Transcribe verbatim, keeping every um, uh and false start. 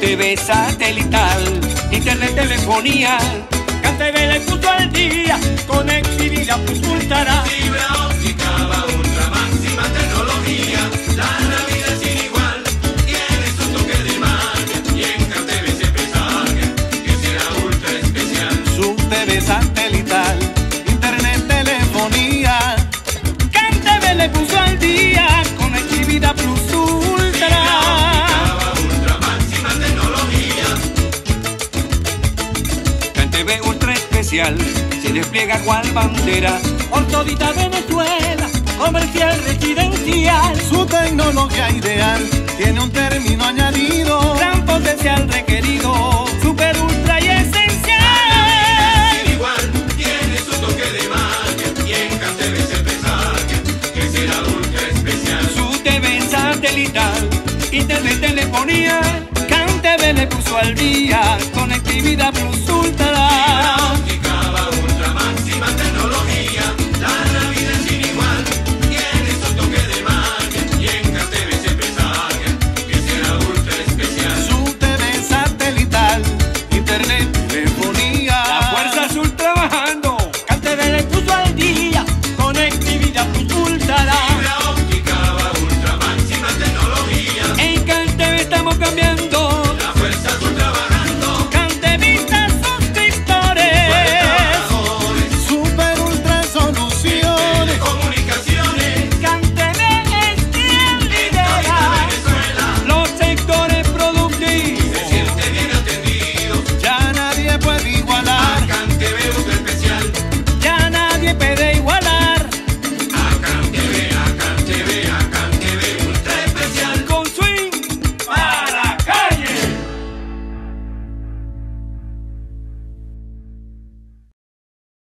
T V satelital, internet, telefonía, CanTV le puso al día, conectividad plus ultra. Fibra óptica va ultra, máxima tecnología, la Navidad sin igual, tiene su toque de magia, y en CanTV siempre salga, que será ultra especial. Su T V satelital, internet, telefonía, CanTV le puso al día, conectividad plus ultra. CanTV ultra especial, se despliega cual bandera por todita Venezuela, comercial, residencial. su tecnología ideal tiene un término añadido, Gran potencial requerido, super ultra y esencial. Sin igual, tiene su toque de magia, y en CanTV siempre salga, que será ultra especial. Su T V satelital, internet, telefonía, CanTV le puso al día, conectividad plus